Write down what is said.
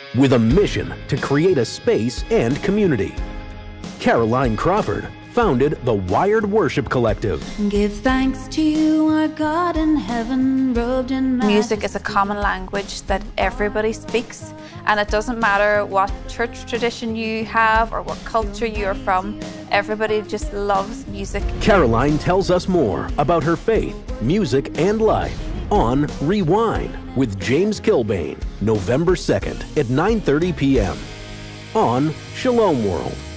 with a mission to create a space and community. Caroline Crawford founded the Wired Worship Collective. Give thanks to you, our God in heaven, robed in majesty. Music is a common language that everybody speaks, and it doesn't matter what church tradition you have or what culture you're from, everybody just loves music. Caroline tells us more about her faith, music, and life on Rewind with James Kilbane, November 2nd at 9:30 p.m. on Shalom World.